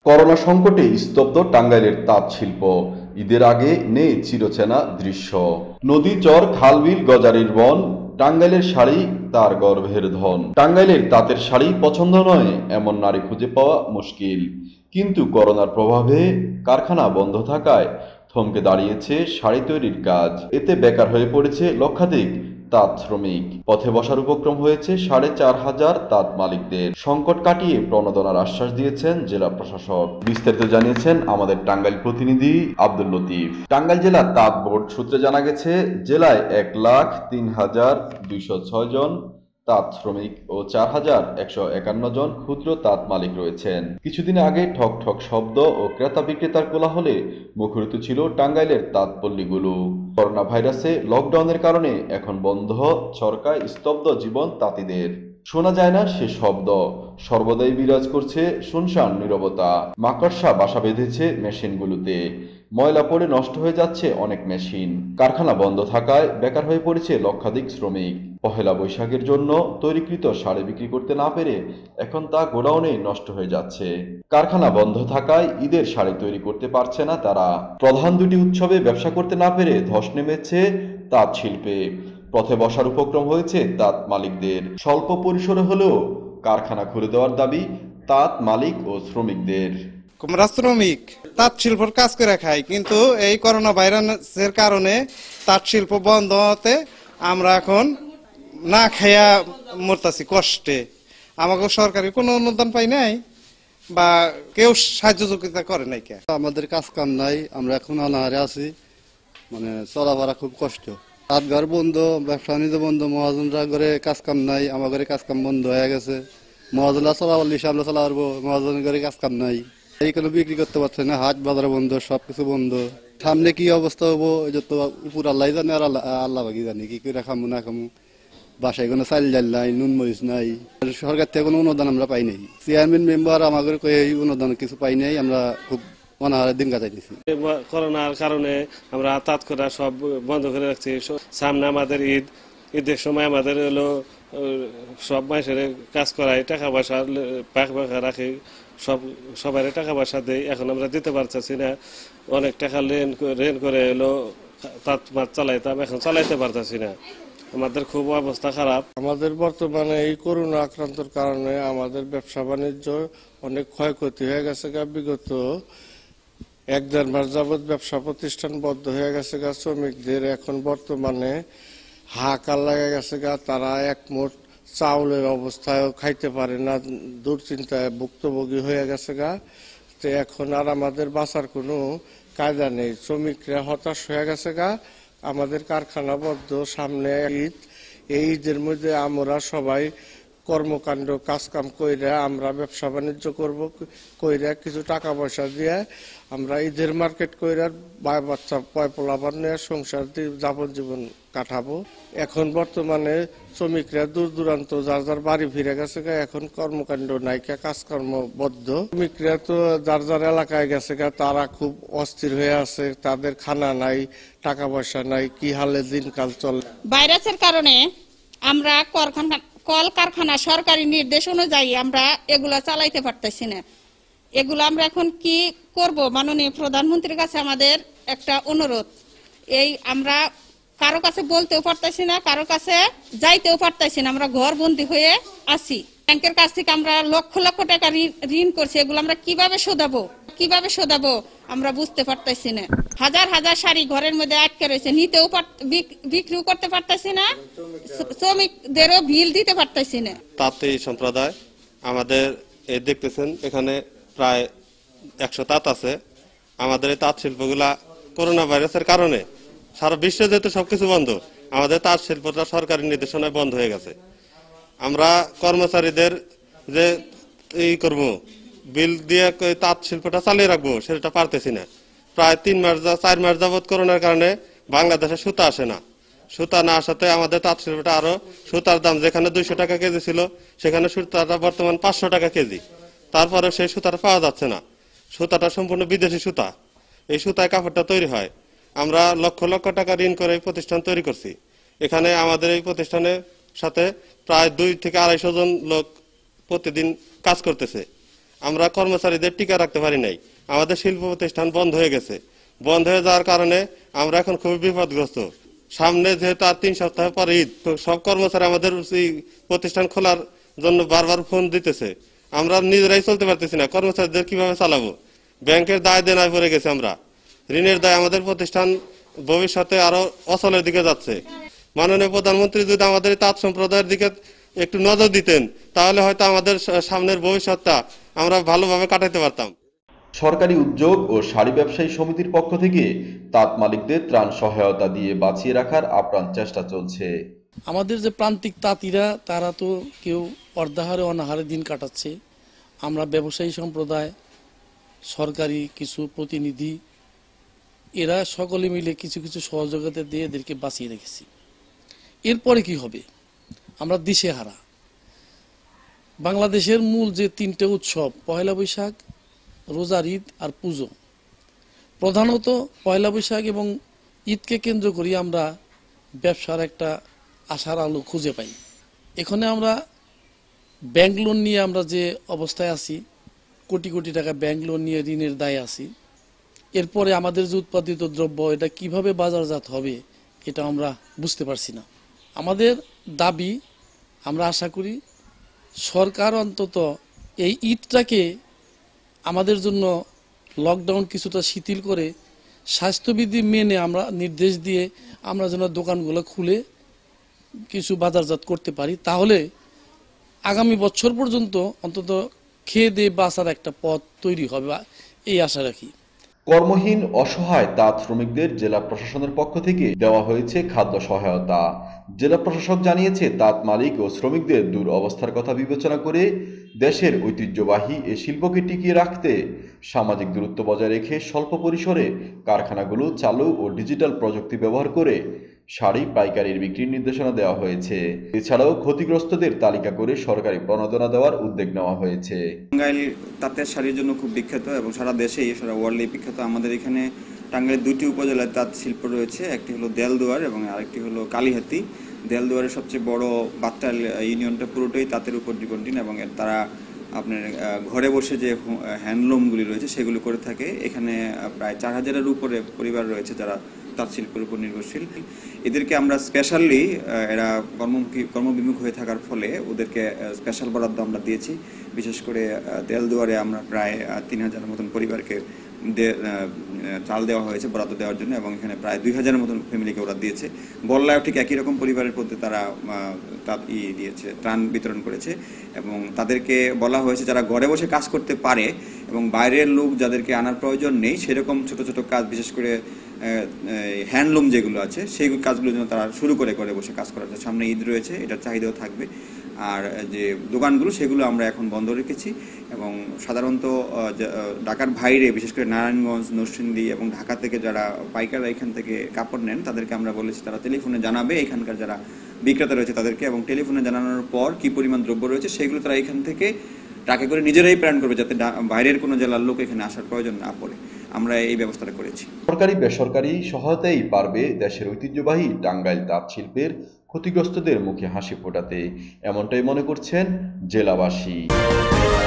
Corona সংকটে স্তব্ধ টাঙ্গাইলের তাঁত শিল্প। ঈদের আগে নেই চিরচেনা দৃশ্য। নদী, চর, খালবিল, গজারির বন, টাঙ্গাইলের শাড়ি তার গর্ভের ধন। টাঙ্গাইলের তাঁতের শাড়ি পছন্দ নয় এমন নারী খুঁজে পাওয়া মুশকিল। কিন্তু করোনার প্রভাবে কারখানা বন্ধ থাকায় থমকে দাঁড়িয়েছে শাড়ি তৈরির কাজ। এতে বেকার হয়ে পড়েছে লক্ষাধিক তাঁত শ্রমিক। পথে বসার উপক্রম হয়েছে ৪,৫০০ তাঁত মালিকদের। সংকট কাটিয়ে প্রণোদনার আশ্বাস দিয়েছেন জেলা প্রশাসক। বিস্তারিত জানিয়েছেন আমাদের টাঙ্গাইল প্রতিনিধি আব্দুল লতিফ। টাঙ্গাইল জেলা তাঁত বোর্ড সূত্রে জানা গেছে, জেলায় ১,০৩,২০৬ জন তাঁত শ্রমিক ও ৪,১৫১ জন ক্ষুদ্র তাঁত মালিক রয়েছেন। কিছুদিন আগে ঠক ঠক শব্দ ও ক্রেতা বিক্রেতার কোলাহলে মুখরিত ছিল টাঙ্গাইলের তাঁত পল্লীগুলো। করোনা ভাইরাসে লকডাউনের কারণে এখন বন্ধ, ছরকায় স্তব্ধ জীবন তাঁতিদের। শোনা যায় না সে শব্দ, সর্বদাই বিরাজ করছে শুনশান নীরবতা। মাকড়সা বাসা বেঁধেছে মেশিনগুলোতে, ময়লা পড়ে নষ্ট হয়ে যাচ্ছে অনেক মেশিন। কারখানা বন্ধ থাকায় বেকার হয়ে পড়েছে লক্ষাধিক শ্রমিক। পহেলা বৈশাখের জন্য তৈরিকৃত শাড়ি বিক্রি করতে না পেরে এখন তা গোডাউনে নষ্ট হয়ে যাচ্ছে। কারখানা বন্ধ থাকায় ঈদের শাড়ি তৈরি করতে পারছে না তারা। প্রধান দুটি উৎসবে ব্যবসা করতে না পেরে ধস নেমেছে তাঁত শিল্পে। পথে বসার উপক্রম হয়েছে তাঁত মালিকদের। স্বল্প পরিসরে হলেও কারখানা খুলে দেওয়ার দাবি তাঁত মালিক ও শ্রমিকদের। আমরা শ্রমিক তাঁত শিল্পর কাজ করে খাই, কিন্তু এই করোনা ভাইরাসের কারণে তাঁত শিল্প বন্ধ হতে আমরা এখন না খাইয়া মরতাছি কষ্টে। আমাকে সরকারি কোনো অনুদান পাই নাই বা কেউ সাহায্য সহযোগিতা করে নাই। আমাদের কাজ কাম নাই, আমরা এখন অনাহারে আছি, মানে চলাফেরা খুব কষ্ট। রাতঘর বন্ধ, ব্যবসা বাণিজ্য বন্ধ, মহাজনরা ঘরে কাজ কাম নাই, আমার ঘরে কাজ কাম বন্ধ হয়ে গেছে। মহাজনরা চলাবলি আমরা চলা পারবো, মহাজনের ঘরে কাজ কাম নাই, এই কোনো বিক্রি করতে পারছে না, হাট বাজার বন্ধ, সবকিছু বন্ধ। সামনে কি অবস্থা হবো যত উপর আল্লাহ জানে, আর আল্লাহ বাকি জানি কি করে খামু না খামু। বাসায় কোনো চাল ডাল নাই, নুন মরিচ নাই, সরকার থেকে কোনো অনুদান আমরা পাই নাই। চেয়ারম্যান মেম্বার আমাদের এই অনুদান কিছু পাই নাই, আমরা খুব অনাহারে দিন কাটাইতেছি। করোনার কারণে আমরা তাঁত করা সব বন্ধ করে রাখছি। সামনে আমাদের ঈদের সময় আমাদের হলো সব মানুষের কাজ করাই, টাকা পয়সা পাকা রাখি, সবাই টাকা পয়সা দেয়। এখন আমরা দিতে পারতেছি না, অনেক টাকা ঋণ করে এলো তাঁত মাছ চালাইতাম, এখন চালাইতে পারতেছি না। আমাদের খুব অবস্থা খারাপ। আমাদের বর্তমানে এই করোনা আক্রান্তর কারণে আমাদের ব্যবসা বাণিজ্য অনেক ক্ষয়ক্ষতি হয়ে গেছে। বিগত ১-১.৫ মাস যাবৎ ব্যবসা প্রতিষ্ঠান বন্ধ হয়ে গেছে। শ্রমিকদের এখন বর্তমানে হাহাকার লাগে গেছে। তারা এক মুঠ চাউলের অবস্থায় খাইতে পারে না, দুশ্চিন্তায় ভুক্তভোগী হয়ে গেছে। তো এখন আর আমাদের বাঁচার কোনো কায়দা নেই। শ্রমিকরা হতাশ হয়ে গেছে। আমাদের কারখানা বদ্ধ, সামনে ঈদ, এই ঈদের মধ্যে আমরা সবাই কর্মকাণ্ড কাজকাম কইরা আমরা ব্যবসা বাণিজ্য করব, কইরা কিছু টাকা পয়সা দিয়ে আমরা ঈদের মার্কেট কইরা বাচ্চা পয়পলাবার নিয়ে সংসার যাপন জীবন কাটাবো। এখন বর্তমানে শ্রমিকরা দূর দূরান্ত যার যার বাড়ি ফিরে গেছে। এখন কর্মকাণ্ড নাই, কাজকর্ম বদ্ধ। শ্রমিকরা তো যার যার এলাকায় গেছে, তারা খুব অস্থির হয়ে আছে। তাদের খানা নাই, টাকা পয়সা নাই, কি হালে দিনকাল চলে। ভাইরাসের কারণে আমরা কল কারখানা সরকারি নির্দেশ অনুযায়ী আমরা এগুলা চালাইতে পারতেছি না। এগুলো আমরা এখন কি করব? মাননীয় প্রধানমন্ত্রীর কাছে আমাদের একটা অনুরোধ, এই আমরা কারো কাছে বলতেও পারতেছি না, কারো কাছে যাইতেও পারতেছি না, আমরা ঘর বন্দী হয়ে আছি। ব্যাংকের কাছ থেকে আমরা লক্ষ লক্ষ টাকা ঋণ করছি, এগুলো আমরা কিভাবে শোধাবো আমরা বুঝতে পারতেছি না। হাজার হাজার শাড়ি ঘরের মধ্যে আটকে রয়েছে, নিতেও বিক্রিও করতে পারতেছি না, শ্রমিকদেরও বিল দিতে পারতেছি না। তাঁতি সম্প্রদায় আমাদের দেখতেছেন, এখানে প্রায় ১০০ তাঁত আছে। আমাদের এই তাঁত শিল্পগুলা করোনা ভাইরাসের কারণে সারা বিশ্বে যেহেতু সবকিছু বন্ধ, আমাদের তাঁত শিল্পটা সরকারি নির্দেশনায় বন্ধ হয়ে গেছে। আমরা কর্মচারীদের যে করব, বিল দিয়ে তাঁত শিল্পটা চালিয়ে রাখবো, সেটা পারতেছি না। প্রায় ৩-৪ মাস যাবৎ করোনার কারণে বাংলাদেশে সুতা আসে না। সুতা না আসাতে আমাদের তাঁত শিল্পটা আরো, সুতার দাম যেখানে ২০০ টাকা কেজি ছিল, সেখানে সুতাটা বর্তমান ৫০০ টাকা কেজি। তারপরে সেই সুতাটা পাওয়া যাচ্ছে না। সুতাটা সম্পূর্ণ বিদেশি সুতা, এই সুতায় কাপড়টা তৈরি হয়। আমরা লক্ষ লক্ষ টাকা ঋণ করে এই প্রতিষ্ঠান তৈরি করছি। এখানে আমাদের এই প্রতিষ্ঠানের সাথে প্রায় ২ থেকে ২৫০ জন লোক প্রতিদিন কাজ করতেছে। আমরা কর্মচারীদের টিকা রাখতে পারি নাই, আমাদের শিল্প প্রতিষ্ঠান বন্ধ হয়ে গেছে। বন্ধ হয়ে যাওয়ার কারণে আমরা এখন খুবই বিপদগ্রস্ত। সামনে যেহেতু আর 3 সপ্তাহ পরে ঈদ, তো সব কর্মচারী আমাদের এই প্রতিষ্ঠান খোলার জন্য বারবার ফোন দিতেছে। আমরা নিজেরাই চলতে পারতেছি না, কর্মচারীদের কিভাবে চালাবো? ব্যাংকের দায় দেনায় পড়ে গেছে আমরা, ঋণের দায়। আমাদের প্রতিষ্ঠান ভবিষ্যতে আরো অচলের দিকে যাচ্ছে। মাননীয় প্রধানমন্ত্রী যদি আমাদের তাঁত সম্প্রদায়ের দিকে একটু নজর দিতেন, তাহলে হয়তো আমাদের সামনের ভবিষ্যৎটা আমরা ভালোভাবে কাটাতে পারতাম। সরকারি উদ্যোগ ও শাড়ি ব্যবসায়ী সমিতির পক্ষ থেকে তাঁত মালিকদের ত্রাণ সহায়তা দিয়ে বাঁচিয়ে রাখার আপ্রাণ চেষ্টা চলছে। আমাদের যে প্রান্তিক তাঁতিরা, তারা তো কেউ অর্ধাহারে অনাহারে দিন কাটাচ্ছে। আমরা ব্যবসায়ী সম্প্রদায়, সরকারি কিছু প্রতিনিধি, এরা সকলে মিলে কিছু কিছু সহযোগিতা দিয়ে এদেরকে বাঁচিয়ে রেখেছি। এরপরে কি হবে? আমরা দিশেহারা। বাংলাদেশের মূল যে 3টে উৎসব, পয়লা বৈশাখ, রোজার ঈদ আর পুজো, প্রধানত পয়লা বৈশাখ এবং ঈদকে কেন্দ্র করি আমরা ব্যবসার একটা আশার আলো খুঁজে পাই। এখানে আমরা ব্যাংক লোন নিয়ে আমরা যে অবস্থায় আছি, কোটি কোটি টাকা ব্যাংক লোন নিয়ে ঋণের দায়ে আছি। এরপরে আমাদের যে উৎপাদিত দ্রব্য, এটা কিভাবে বাজারজাত হবে, এটা আমরা বুঝতে পারছি না। আমাদের দাবি, আমরা আশা করি সরকার অন্তত এই ঈদটাকে আমাদের জন্য লকডাউন কিছুটা শিথিল করে স্বাস্থ্যবিধি মেনে আমরা নির্দেশ দিয়ে আমরা যেন দোকানগুলো খুলে কিছু বাজারজাত করতে পারি, তাহলে আগামী বছর পর্যন্ত অন্তত খেয়ে দিয়ে বাঁচার একটা পথ তৈরি হবে, এই আশা রাখি। কর্মহীন অসহায় তাঁত শ্রমিকদের জেলা প্রশাসনের পক্ষ থেকে দেওয়া হয়েছে খাদ্য সহায়তা। জেলা প্রশাসক জানিয়েছে, তাঁত মালিক ও শ্রমিকদের দূর অবস্থার কথা বিবেচনা করে দেশের ঐতিহ্যবাহী এ শিল্পকে টিকিয়ে রাখতে সামাজিক দূরত্ব বজায় রেখে স্বল্প পরিসরে কারখানাগুলো চালু ও ডিজিটাল প্রযুক্তি ব্যবহার করে শাড়ি পাইকারির বিক্রির নির্দেশনা দেওয়া হয়েছে। এছাড়াও ক্ষতিগ্রস্তদের তালিকা করে সরকারি প্রণোদনা দেওয়ার উদ্যোগ নেওয়া হয়েছে। টাঙ্গাইল তাঁতের শাড়ির জন্য খুব বিখ্যাত এবং সারা দেশেই, সারা ওয়ার্ল্ডে বিখ্যাত। আমাদের এখানে টাঙ্গাইলের 2টি উপজেলায় তাঁত শিল্প রয়েছে, একটি হলো দেলদুয়ার এবং আরেকটি হলো কালীহাতি। দেলদুয়ারের সবচেয়ে বড় বাত্তাল ইউনিয়নটা পুরোটাই তাঁতের উপর ডিপেন্ডেন্ট এবং তারা আপনার ঘরে বসে যে হ্যান্ডলুমগুলি রয়েছে সেগুলো করে থাকে। এখানে প্রায় 4000-এর উপরে পরিবার রয়েছে যারা তাঁত শিল্পের উপর নির্ভরশীল। এদেরকে আমরা স্পেশালি, এরা কর্মবিমুখ হয়ে থাকার ফলে ওদেরকে স্পেশাল বরাদ্দ আমরা দিয়েছি। বিশেষ করে দেলদুয়ারে আমরা প্রায় 3000-এর মতন পরিবারকে চাল দেওয়া হয়েছে বরাদ্দ দেওয়ার জন্য এবং এখানে প্রায় 2000-এর মতন ফ্যামিলিকে ওরা দিয়েছে। বল্লায়ও ঠিক একই রকম পরিবারের প্রতি তারা দিয়েছে, ত্রাণ বিতরণ করেছে এবং তাদেরকে বলা হয়েছে যারা ঘরে বসে কাজ করতে পারে এবং বাইরের লোক যাদেরকে আনার প্রয়োজন নেই, সেরকম ছোট ছোট কাজ, বিশেষ করে হ্যান্ডলুম যেগুলো আছে সেই কাজগুলো যেন তারা শুরু করে ঘরে বসে কাজ করার। সামনে ঈদ রয়েছে, এটার চাহিদাও থাকবে। আর যে দোকানগুলো সেগুলো আমরা এখন বন্ধ রেখেছি এবং সাধারণত ঢাকার বাইরে, বিশেষ করে নারায়ণগঞ্জ, নরসিংদী এবং ঢাকা থেকে যারা পাইকাররা এখান থেকে কাপড় নেন তাদেরকে আমরা বলেছি তারা টেলিফোনে জানাবে এখানকার যারা বিক্রেতা রয়েছে তাদেরকে, এবং টেলিফোনে জানানোর পর কি পরিমাণ দ্রব্য রয়েছে সেগুলো তারা এখান থেকে ট্রাকে করে নিজেরাই প্ল্যান করবে, যাতে বাইরের কোনো জেলার লোক এখানে আসার প্রয়োজন না পড়ে। আমরা এই ব্যবস্থাটা করেছি। সরকারি বেসরকারি সহায়তাই পারবে দেশের ঐতিহ্যবাহী টাঙ্গাইল তাঁত শিল্পের ক্ষতিগ্রস্তদের মুখে হাসি ফোটাতে, এমনটাই মনে করছেন জেলাবাসী।